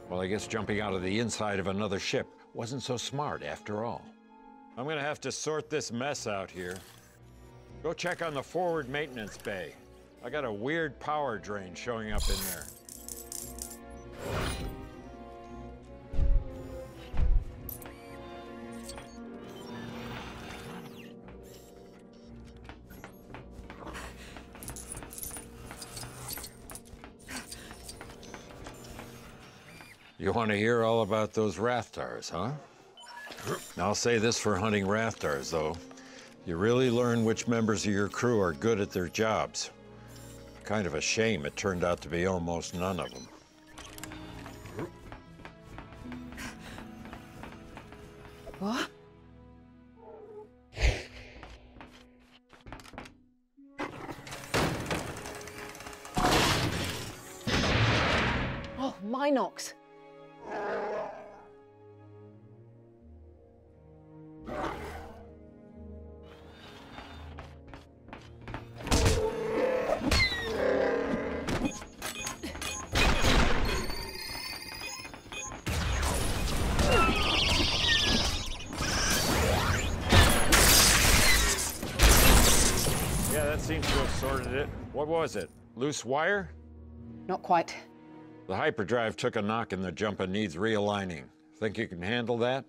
Well, I guess jumping out of the inside of another ship wasn't so smart after all. I'm gonna have to sort this mess out here. Go check on the forward maintenance bay. I got a weird power drain showing up in there. You want to hear all about those Rathtars, huh? I'll say this for hunting Rathtars, though. You really learn which members of your crew are good at their jobs. Kind of a shame it turned out to be almost none of them. What? Oh, Minox. Yeah, that seems to have sorted it. What was it? Loose wire? Not quite. The hyperdrive took a knock in the jump and needs realigning. Think you can handle that?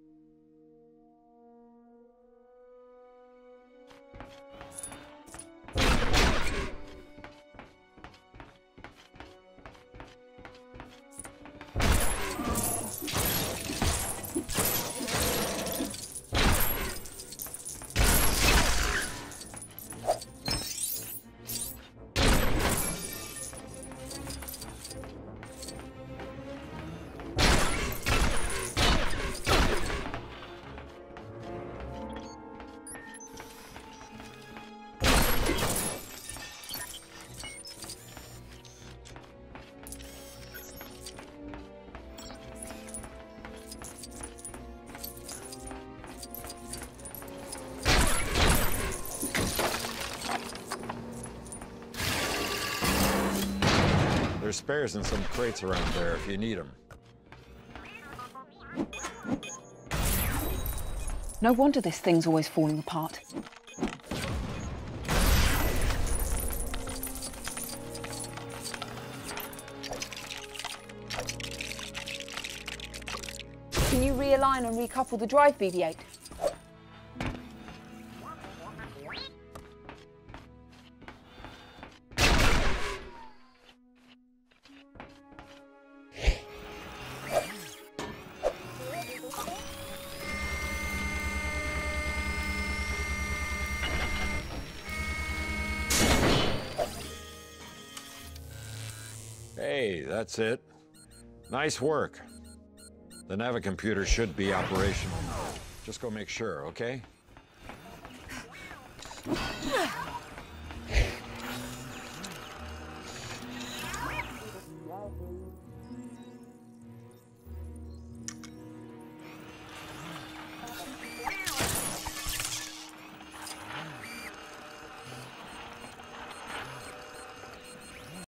There's spares in some crates around there if you need them. No wonder this thing's always falling apart. Can you realign and recouple the drive, BB-8? Hey, that's it. Nice work. The Navicomputer should be operational. Just go make sure, okay?